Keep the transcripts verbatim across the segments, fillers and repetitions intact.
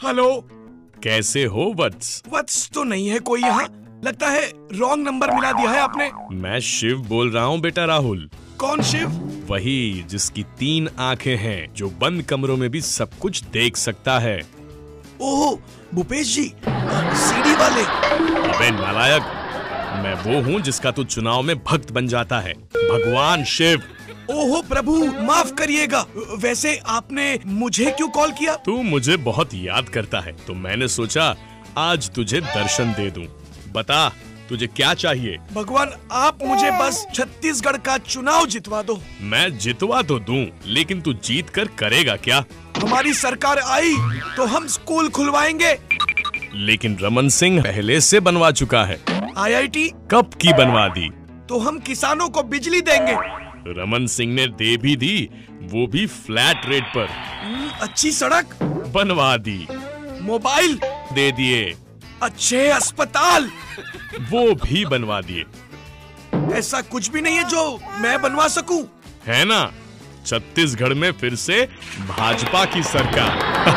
Hello, कैसे हो वत्स? वत्स तो नहीं है कोई यहाँ। लगता है रॉन्ग नंबर मिला दिया है आपने। मैं शिव बोल रहा हूँ बेटा राहुल। कौन शिव? वही जिसकी तीन आंखें हैं, जो बंद कमरों में भी सब कुछ देख सकता है। ओह भूपेश जी, सीडी वाले। अबे नालायक, मैं वो हूँ जिसका तू चुनाव में भक्त बन जाता है, भगवान शिव। ओहो प्रभु, माफ करिएगा। वैसे आपने मुझे क्यों कॉल किया? तू मुझे बहुत याद करता है, तो मैंने सोचा आज तुझे दर्शन दे दूं। बता तुझे क्या चाहिए? भगवान, आप मुझे बस छत्तीसगढ़ का चुनाव जितवा दो। मैं जितवा तो दूं, लेकिन तू जीत कर करेगा क्या? हमारी सरकार आई तो हम स्कूल खुलवाएंगे। लेकिन रमन सिंह पहले से बनवा चुका है। आई आई टी कब की बनवा दी? तो हम किसानों को बिजली देंगे। रमन सिंह ने दे भी दी, वो भी फ्लैट रेट पर। अच्छी सड़क बनवा दी। मोबाइल दे दिए। अच्छे अस्पताल वो भी बनवा दिए। ऐसा कुछ भी नहीं है जो मैं बनवा सकूं। है ना, छत्तीसगढ़ में फिर से भाजपा की सरकार।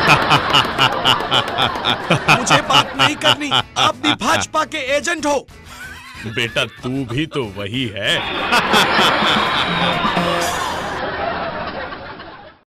मुझे बात नहीं करनी, आप भी भाजपा के एजेंट हो। बेटा तू भी तो वही है।